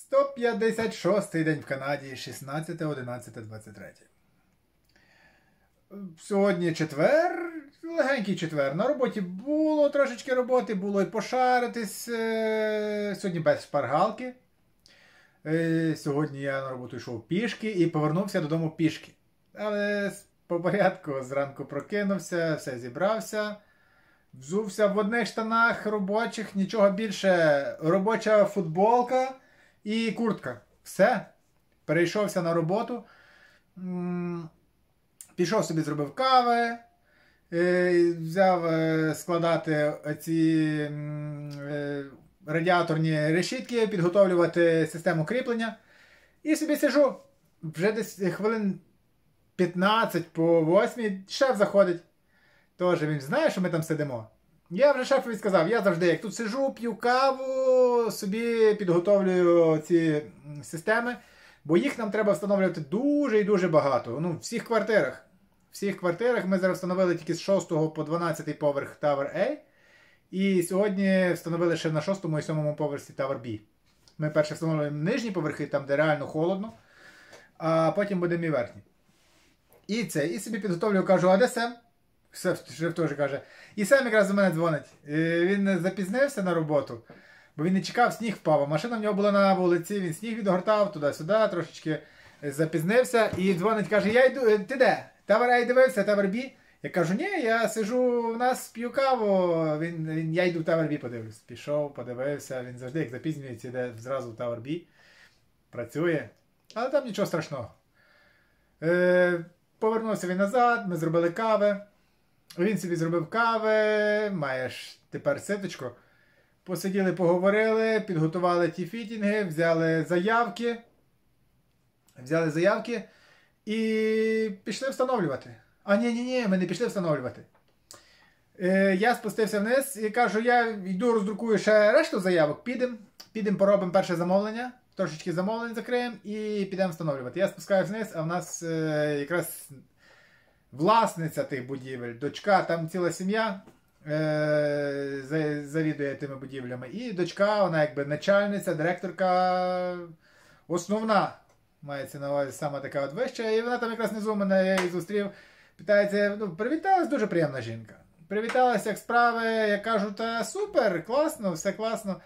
156-й день в Канаді, 16.11.23. Сьогодні четвер, легенький четвер. На роботі було трошечки роботи, було і пошаритись. Сьогодні без шпаргалки. Сьогодні я на роботу йшов пішки і повернувся додому пішки. Але по порядку зранку прокинувся, все зібрався. Взувся в одних штанах робочих, нічого більше. Робоча футболка і куртка. Все. Перейшовся на роботу. Пішов собі, зробив кави. Взяв складати ці радіаторні решітки, підготовлювати систему кріплення. І собі сижу. Вже десь хвилин 15 по 8 шеф заходить. Тож він знає, що ми там сидимо. Я вже шефові сказав, я завжди, як тут сижу, п'ю каву, собі підготовлюю ці системи, бо їх нам треба встановлювати дуже і дуже багато. Ну, в всіх квартирах. В всіх квартирах ми зараз встановили тільки з 6 по 12 поверх Tower A. І сьогодні встановили ще на 6 і 7 поверсі Tower B. Ми перше встановлюємо нижні поверхи, там де реально холодно, а потім будемо і верхні. І собі підготовлюю, кажу, а де Сем? Шеф теж каже. І Сем якраз до мене дзвонить. Він запізнився на роботу, бо він не чекав, сніг впав. А машина в нього була на вулиці, він сніг відгортав туди-сюди, трошечки запізнився. І дзвонить, каже, я йду, ти де? Tower A дивився, Tower B? Я кажу, ні, я сижу в нас, п'ю каву, я йду в Tower B подивлюсь. Пішов, подивився, він завжди як запізнюється, йде зразу в Tower B. Працює. Але там нічого страшного. Повернувся він назад, ми зробили кави. Він собі зробив кави, маєш тепер ситочку. Посиділи, поговорили, підготували ті фітінги, взяли заявки і пішли встановлювати. А ні, ми не пішли встановлювати. Я спустився вниз і кажу, я йду роздрукую ще решту заявок, підемо поробимо перше замовлення, трошечки замовлень закриємо і підемо встановлювати. Я спускаюся вниз, а в нас якраз власниця тих будівель, дочка, там ціла сім'я завідує тими будівлями. І дочка, вона якби начальниця, директорка, основна, мається на увазі, сама така от вища. І вона там якраз внизу мене, я її зустрів, питається, привіталась, дуже приємна жінка. Привіталася, як справи, я кажу, та супер, класно, все класно.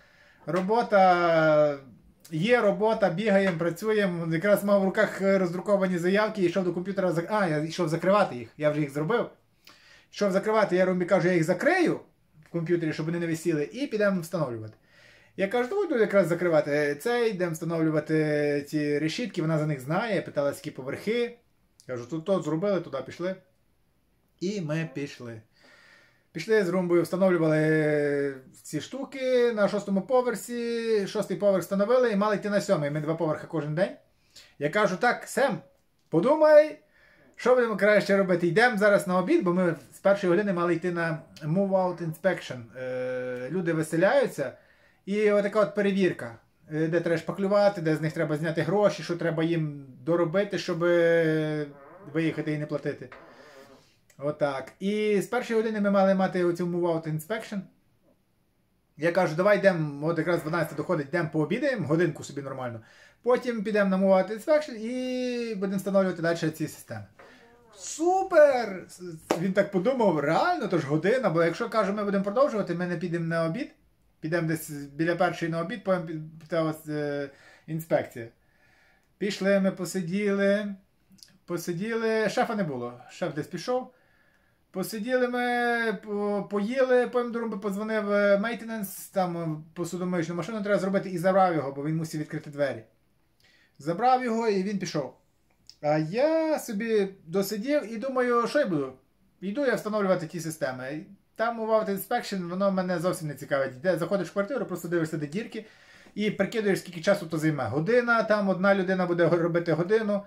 Є робота, бігаємо, працюємо. Якраз мав в руках роздруковані заявки, йшов до комп'ютера, я йшов закривати їх, я вже їх зробив. Йшов закривати, я Ромі кажу, я їх закрию в комп'ютері, щоб вони не висіли, і підемо встановлювати. Я кажу, давай буду якраз закривати цей, йдемо встановлювати ці решітки, вона за них знає, питала, які поверхи. Кажу, тут зробили, туди пішли. І ми пішли. Пішли з Румбою, встановлювали ці штуки на 6-му поверсі. 6-й поверх встановили і мали йти на 7-й. Ми 2 поверхи кожен день. Я кажу, так, Сем, подумай, що будемо краще робити. Йдемо зараз на обід, бо ми з першої години мали йти на move-out inspection. Люди виселяються. І отака от перевірка, де треба шпаклювати, де з них треба зняти гроші, що треба їм доробити, щоб виїхати і не платити. Отак. І з першої години ми мали мати оцю move-out inspection. Я кажу, давай йдемо, от якраз 12 доходить, йдемо пообідаємо, годинку собі нормально. Потім підемо на move-out inspection і будемо встановлювати далі ці системи. Супер! Він так подумав, реально, то ж година, бо якщо, кажу, ми будемо продовжувати, ми не підемо на обід. Підемо десь біля першої на обід, потім інспекція. Пішли, ми посиділи, шефа не було, шеф десь пішов. Посиділи ми, поїли, потім до Румби подзвонив maintenance, там посудомиючну машину треба зробити і забрав його, бо він мусив відкрити двері. Забрав його і він пішов. А я собі досидів і думаю, що я буду? Йду я встановлювати ті системи. Там move-out inspection, воно мене зовсім не цікавить. Де заходиш в квартиру, просто дивишся, де дірки, і прикидуєш, скільки часу то займе. Година, там одна людина буде робити годину,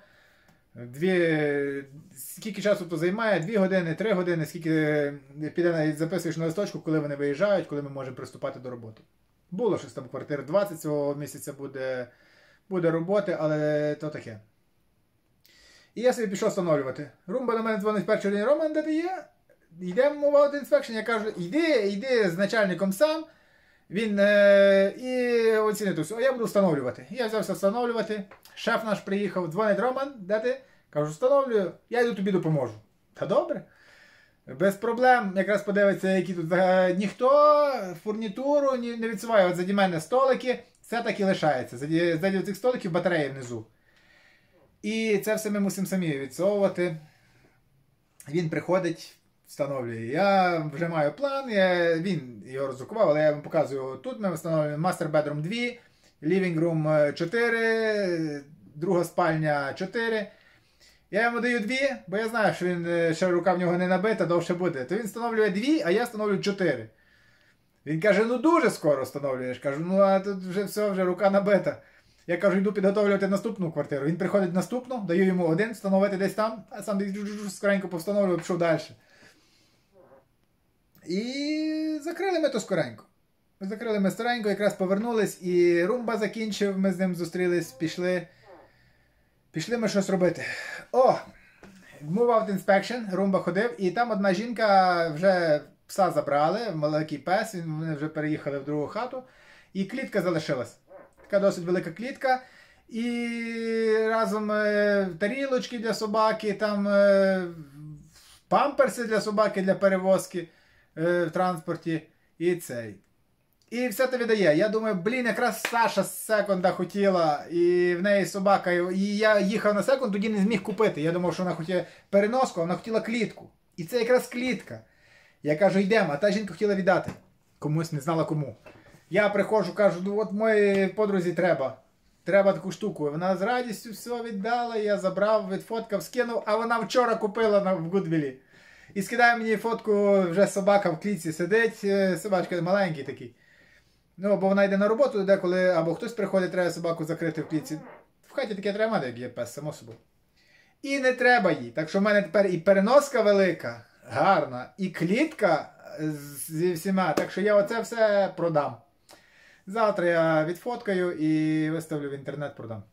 скільки часу то займає, 2 години, 3 години, скільки піде, записуєш на листочку, коли вони виїжджають, коли ми можемо приступати до роботи. Було щось там квартир 20 цього місяця буде роботи, але то таке. І я собі пішов встановлювати. Румба до мене дзвонить перший день, Роман, де ти є? Йдемо move-out inspection, я кажу, йди з начальником сам, Він і оцінив то все. А я буду встановлювати. Я взявся встановлювати. Шеф наш приїхав, дзвонить: Роман, де ти? Кажу, встановлюю, я йду тобі допоможу. Та добре. Без проблем. Якраз подивиться, які тут ніхто фурнітуру не відсуває. От заді мене столики, все так і лишається. Заді цих столиків батареї внизу. І це все ми мусимо самі відсовувати. Він приходить, встановлює. Я вже маю план, він його роздрукував, але я вам показую. Тут ми встановлюємо Master Bedroom 2, Living Room 4, друга спальня 4. Я йому даю 2, бо я знаю, що він, ще рука в нього не набита, довше буде. То він встановлює 2, а я встановлюю 4. Він каже, ну дуже скоро встановлюєш. Кажу, ну а тут вже все, вже рука набита. Я кажу, йду підготовлювати наступну квартиру. Він приходить в наступну, даю йому один, встановити десь там, а сам скоренько повстановлював, пішов далі. І закрили ми то скоренько. Закрили ми скоренько, якраз повернулись, і Румба закінчив, ми з ним зустрілись, пішли ми щось робити. О! Move Out Inspection, Румба ходив, і там одна жінка, вже пса забрали, маленький пес, вони вже переїхали в другу хату, і клітка залишилась. Така досить велика клітка, і разом тарілочки для собаки, там памперси для собаки для перевозки в транспорті, і цей. І все це віддає. Я думаю, блін, якраз Саша з секонда хотіла, і в неї собака, і я їхав на секунд, тоді не зміг купити. Я думав, що вона хотіла переноску, а вона хотіла клітку. І це якраз клітка. Я кажу, йдемо, а та жінка хотіла віддати. Комусь, не знала кому. Я приходжу, кажу, ну от моїй подрузі треба. Треба таку штуку. Вона з радістю все віддала, я забрав, відфоткав, скинув, а вона вчора купила в Гудвілі. І скидає мені фотку, вже собака в клітці сидить, собачка маленький такий. Ну, бо вона йде на роботу, деколи, або хтось приходить, треба собаку закрити в клітці. В хаті таке треба мати, як є пес, само собою. І не треба їй. Так що в мене тепер і переноска велика, гарна, і клітка зі всіма. Так що я оце все продам. Завтра я відфоткаю і виставлю в інтернет, продам.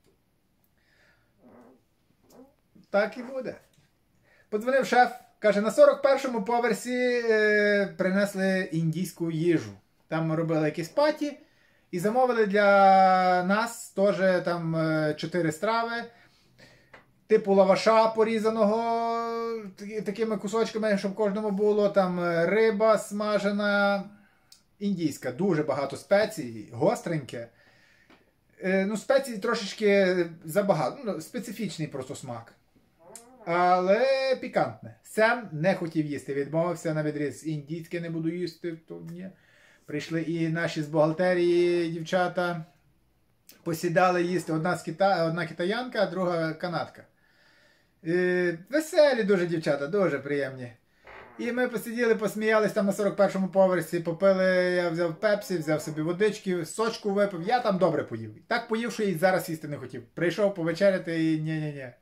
Так і буде. Подзвонив шеф, каже, на 41-му поверсі принесли індійську їжу. Там ми робили якісь паті і замовили для нас теж там 4 страви. Типу лаваша порізаного такими кусочками, щоб кожному було. Там риба смажена, індійська, дуже багато спецій, гостреньке. Ну, спецій трошечки забагато, ну, специфічний просто смак. Але пікантне. Сам не хотів їсти, відмовився на відріз. Індійське не буду їсти, то ні. Прийшли і наші з бухгалтерії дівчата, посідали їсти. Одна китаянка, а друга канадка. Веселі дуже дівчата, дуже приємні. І ми посиділи, посміялись там на 41-му поверсі, попили, я взяв пепсі, взяв собі водички, сочку випив, я там добре поїв. Так поїв, що і зараз їсти не хотів. Прийшов повечеряти і ні-ні-ні.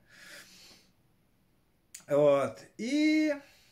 От. І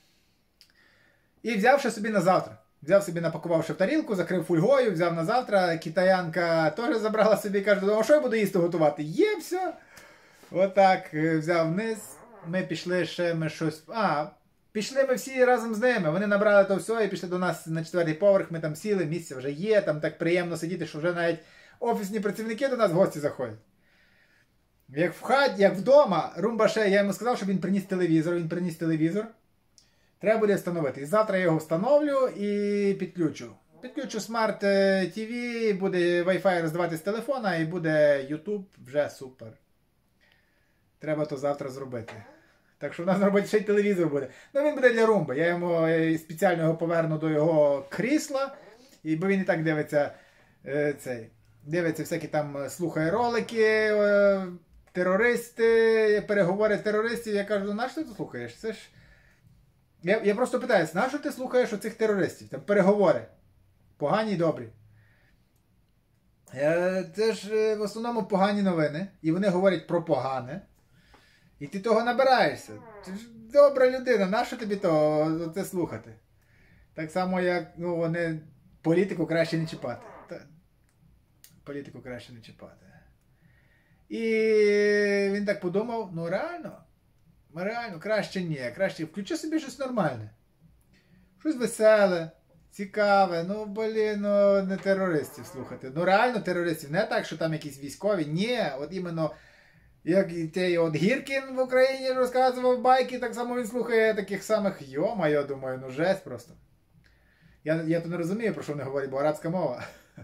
взявши собі на завтра. Взяв собі, напакувавши в тарілку, закрив фольгою, взяв на завтра. Китаянка теж забрала собі, каже, а що я буду їсти готувати? Є, все. Отак, взяв вниз. Ми пішли ще, ми щось... Пішли ми всі разом з ними. Вони набрали то все і пішли до нас на 4-й поверх. Ми там сіли, місце вже є, там так приємно сидіти, що вже навіть офісні працівники до нас в гості заходять. Як в хаті, як вдома, Румба ще, я йому сказав, щоб він приніс телевізор. Він приніс телевізор. Треба буде встановити. І завтра я його встановлю і підключу. Підключу Smart TV, буде Wi-Fi роздавати з телефона і буде YouTube, вже супер. Треба то завтра зробити. Так що в нас на роботі ще й телевізор буде. Ну він буде для Румби. Я йому спеціально його поверну до його крісла, бо він і так дивиться дивиться всякі там, слухає ролики, терористи, переговори терористів. Я кажу, на що ти слухаєш? Це ж... Я просто питаюся, на що ти слухаєш оцих терористів? Там переговори. Погані і добрі. Це ж в основному погані новини. І вони говорять про погане. І ти того набираєшся. Ти ж добра людина, на що тобі це слухати? Так само, як вони політику краще не чіпати. Політику краще не чіпати. І він так подумав, реально, краще ні. Краще включи собі щось нормальне. Щось веселе, цікаве. Ну, блін, ну не терористів слухати. Ну реально терористів. Не так, що там якісь військові. Ні, от іменно, як і той от Гіркін в Україні розказував байки, так само він слухає таких самих. Йома, я думаю, ну жесть просто. Я то не розумію, про що вони говорять, бо арабська мова.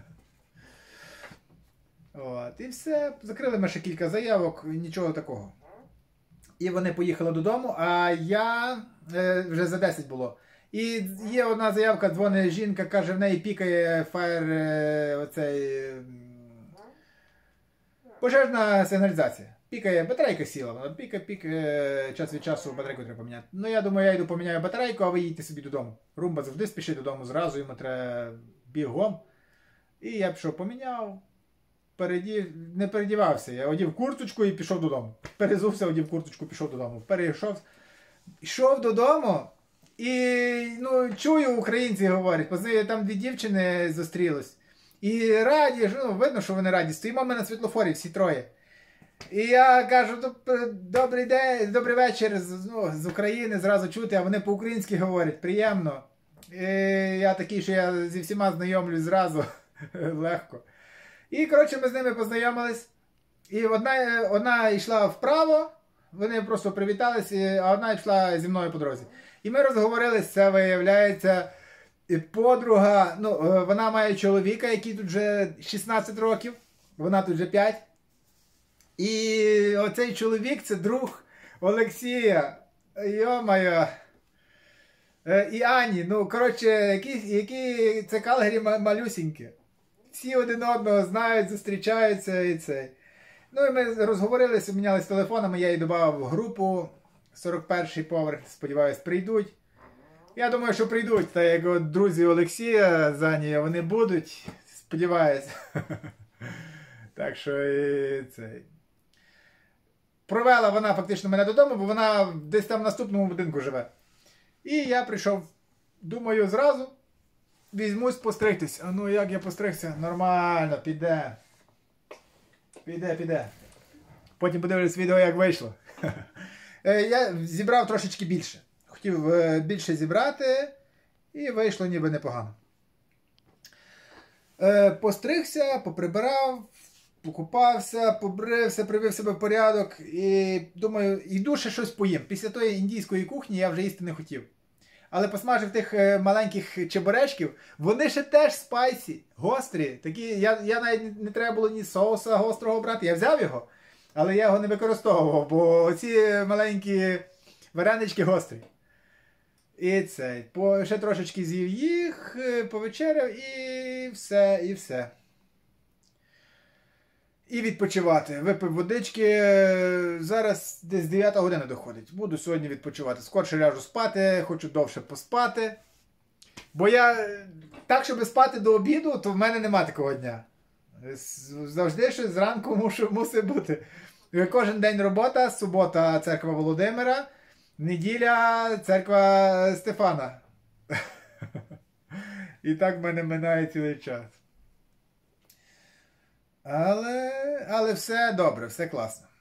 От, і все. Закрили ми ще кілька заявок, нічого такого. І вони поїхали додому, а я вже за 10 було. І є одна заявка, дзвонить жінка, каже, в неї пікає фаєр, оцей, пожежна сигналізація. Пікає, батарейка сіла, вона пікає, час від часу батарейку треба поміняти. Ну я думаю, я йду поміняю батарейку, а ви їдьте собі додому. Румба завжди спішить додому зразу, йому треба бігом. І я пішов поміняв. Не передівався, я одів курточку і пішов додому. Перезувся, одів курточку, пішов додому. Перейшов, йшов додому і ну, чую, українці говорять, там дві дівчини зустрілись. І раді, ну, видно, що вони раді. Стоїмо ми на світлофорі, всі троє. І я кажу, добрий день, добрий вечір, з України, зразу чути, а вони по-українськи говорять, приємно. І я такий, що я зі всіма знайомлюсь зразу, легко. І, коротше, ми з ними познайомились. І одна йшла вправо, вони просто привіталися, а одна йшла зі мною по дорозі. І ми розговорились, це виявляється, подруга, ну, вона має чоловіка, який тут вже 16 років, вона тут вже 5. І оцей чоловік, це друг Олексія, йо-моє, і Ані, ну, коротше, які це Калгарі малюсінькі. Всі один одного знають, зустрічаються і цей. Ну і ми розговорилися, мінялись телефонами, я її додав в групу, 41-й поверх, сподіваюсь, прийдуть. Я думаю, що прийдуть, так як от друзі Олексія Зані, вони будуть, сподіваюсь. Так що і цей. Провела вона фактично мене додому, бо вона десь там в наступному будинку живе. І я прийшов, думаю, зразу. Візьмусь постригтись. А ну як я постригся? Нормально, піде. Піде. Потім подивлюсь відео, як вийшло. Я зібрав трошечки більше. Хотів більше зібрати і вийшло ніби непогано. Постригся, поприбирав, покупався, побрився, привів себе в порядок і думаю, йду ще щось поїм. Після тої індійської кухні я вже їсти не хотів. Але посмажив тих маленьких чебуречків, вони ще теж спайсі, гострі. Такі, я навіть не треба було ні соуса гострого брати, я взяв його, але я його не використовував, бо ці маленькі варенички гострі. І це, ще трошечки з'їв їх, повечеряв і все. І відпочивати. Випив водички, зараз десь 9 година доходить. Буду сьогодні відпочивати. Скорше ляжу спати, хочу довше поспати. Бо я так, щоб спати до обіду, то в мене нема такого дня. Завжди щось зранку мусить бути. Кожен день робота, субота церква Володимира, неділя церква Стефана. І так в мене минає цілий час. Але все добре, все класно.